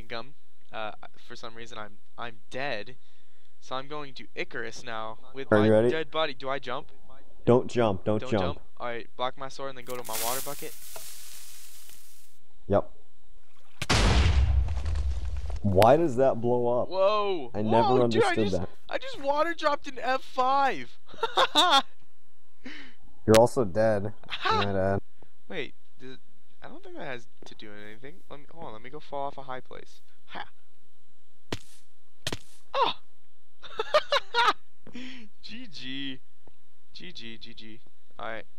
chewing gum. For some reason I'm dead. So I'm going to Icarus now with Are my you ready? dead body. Do I jump? Don't jump. Don't Don't jump. jump. Alright, block my sword and then go to my water bucket. Yep. Why does that blow up? Whoa! I never Whoa, dude! understood that. I just water dropped an F5. You're also dead. I might add. Wait, I don't think that has to do anything. Hold on. Let me go fall off a high place. Ha! Ah! GG. GG. GG. Alright.